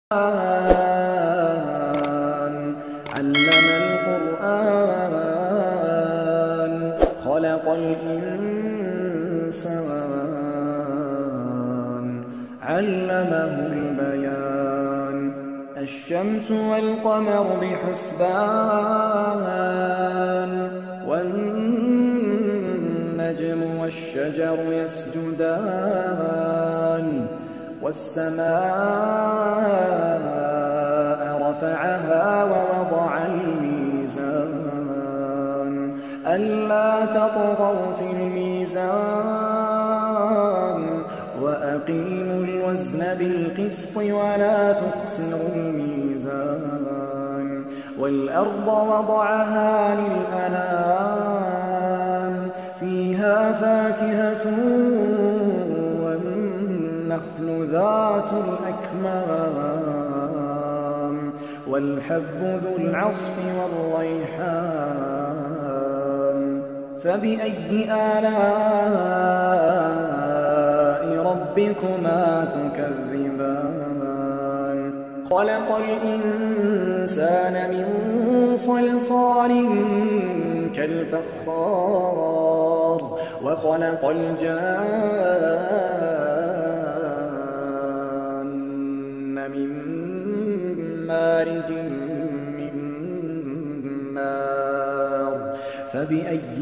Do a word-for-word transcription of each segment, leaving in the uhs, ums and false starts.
علم القرآن خلق الإنسان علمه البيان الشمس والقمر بحسبان والنجم والشجر يسجدان والسماء رفعها ووضع الميزان ألا تطغوا في الميزان وأقيموا الوزن بالقسط ولا تخسروا الميزان والأرض وضعها للأنام فيها فاكهة والنخل ذات الأكمام والحب ذو العصف والريحان فبأي آلاء ربكما تكذبان خلق الإنسان من صلصال كالفخار وخلق الجان من مارج من نار فبأي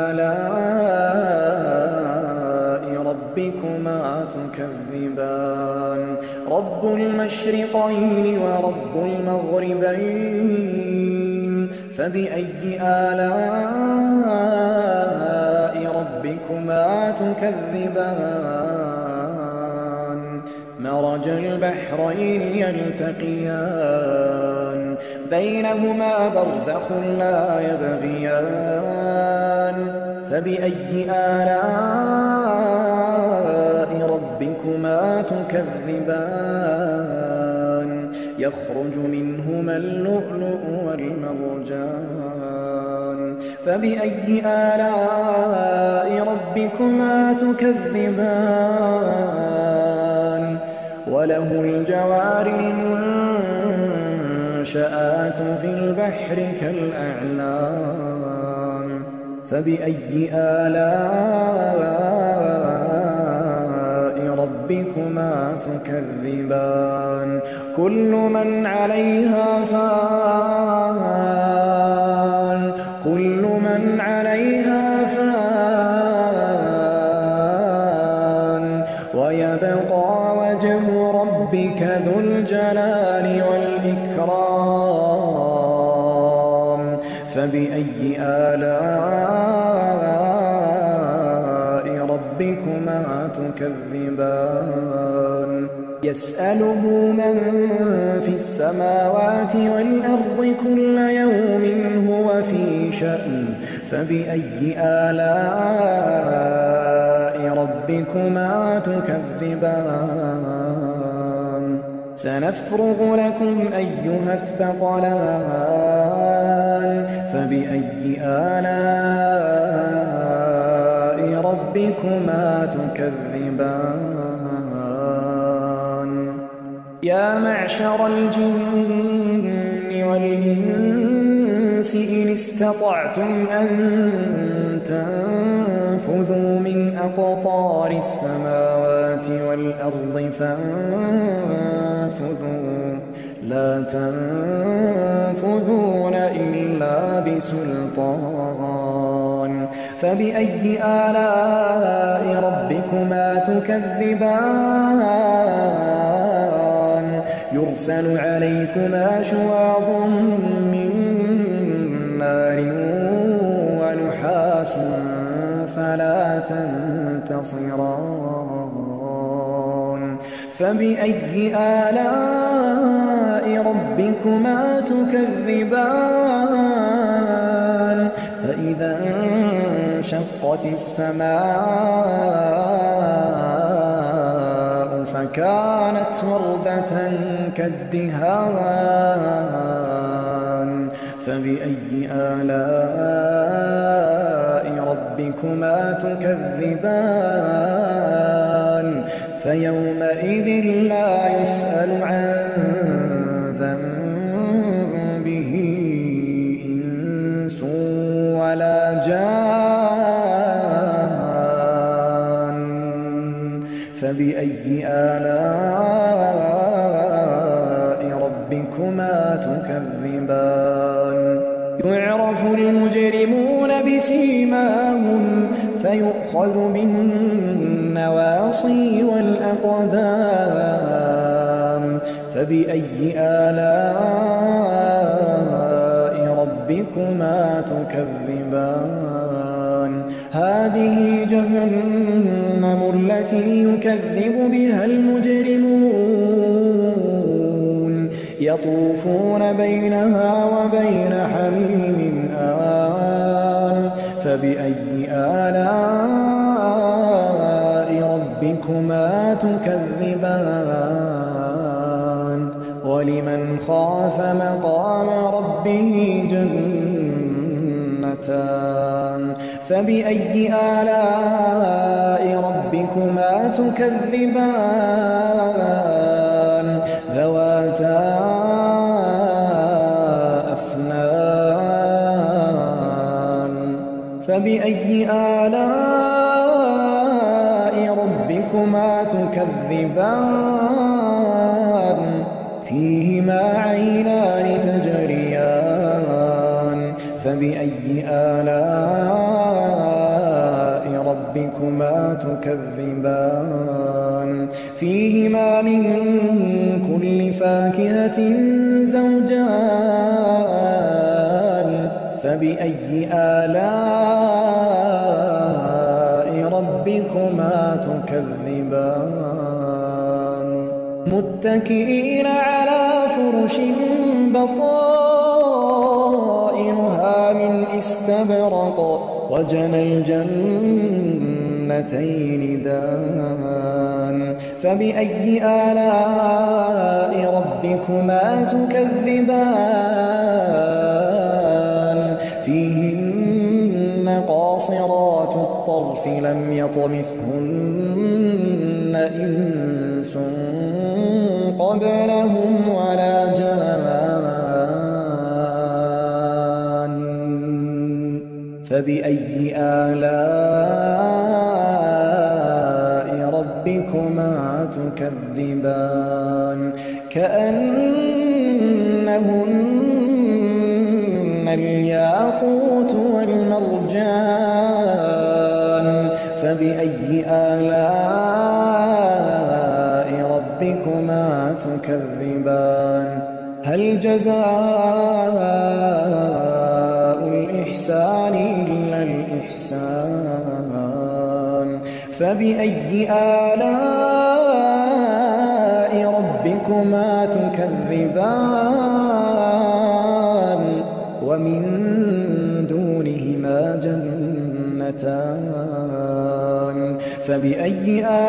آلاء ربكما تكذبان رب المشرقين ورب المغربين فبأي آلاء ربكما تكذبان مرج البحرين يلتقيان بينهما برزخ لا يبغيان فبأي آلاء ربكما تكذبان يخرج منهما اللؤلؤ والمرجان فبأي آلاء ربكما تكذبان وله الجوار المنشآت في البحر كالأعلام فبأي آلاء ربكما تكذبان كل من عليها فان كل من عليها فان ويبقى وجه ربك ذو الجلال والإكرام فبأي آلاء ربكما تكذبان يسأله من في السماوات والأرض كل يوم هو في شأن فبأي آلاء ربكما تكذبان سنفرغ لكم أيها الثقلان فبأي آلاء ربكما تكذبان يا معشر الجن والإنس إن استطعتم أن تنفذوا من أقطار السماوات والأرض فانفذوا لا تنفذون إلا بسلطان فبأي آلاء ربكما تكذبان يرسل عليكما شواظ من نار ونحاس فلا تنتصران فبأي آلاء ربكما تكذبان فإذا انشقت السماء فكانت وردة كالدهان فبأي آلاء ربكما تكذبان فيومئذ لا يسأل عن ربكما تكذبان يعرف المجرمون بسيماهم فيؤخذ بالنواصي والأقدام فبأي آلاء ربكما تكذبان هذه جهنم التي يكذب بها المجرمون يطوفون بينها وبين حميم آن فبأي آلاء ربكما تكذبان ولمن خاف مقام ربه جنتان فبأي آلاء ربكما تكذبان ذواتا أفنان فبأي آلاء ربكما تكذبان فيهما عينان تجريان فبأي آلاء ربكما تكذبان فيهما من كل فاكهة زوجان فبأي آلاء ربكما تكذبان متكئين على فرش بطائنها من استبرق وجنى الجنتين دان فبأي آلاء ربكما تكذبان فيهن قاصرات الطرف لم يطمثهن إنس قبلهم ولا جان فبأي آلاء ربكما تكذبان كأنهن الياقوت والمرجان فبأي آلاء ربكما تكذبان هل جزاء الإحسان إلا الإحسان فبأي آلاء ربكما تكذبان ومن دونهما جنتان فبأي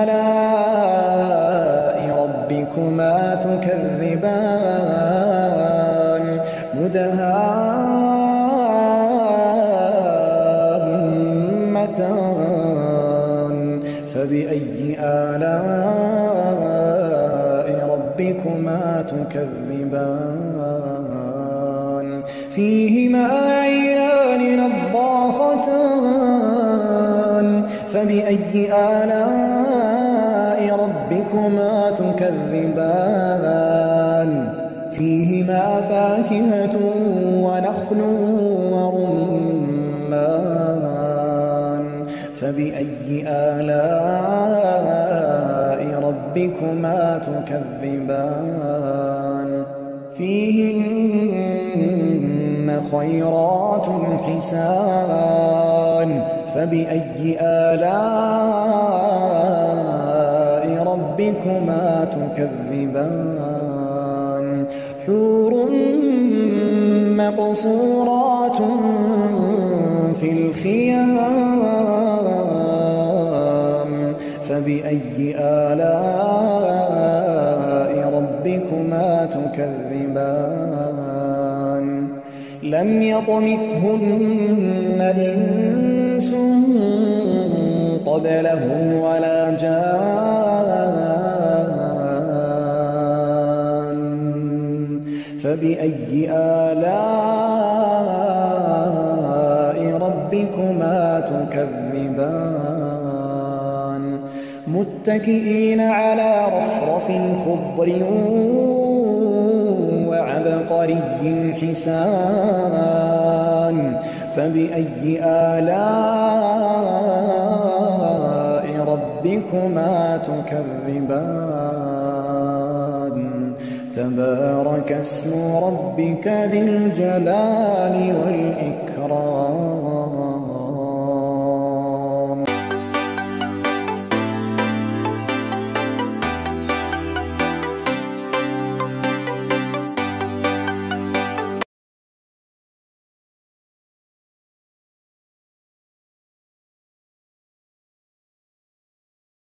آلاء ربكما تكذبان مدهامتان فبأي آلاء ربكما تكذبان فيهما عينان نضاختان فبأي آلاء ربكما تكذبان فيهما فاكهة ونخل ورمان فبأي آلاء ربكما تكذبان فيهن خيرات حسان فبأي آلاء ربكما تكذبان حور مقصورات في الخيام فبأي آلاء ربكما تكذبان لم يطمثهن إنس قبلهم ولا جان فبأي آلاء ربكما تكذبان متكئين على رفرف خضر عبقري حسان فبأي آلاء ربكما تكذبان تبارك اسم ربك ذي الجلال والإكرام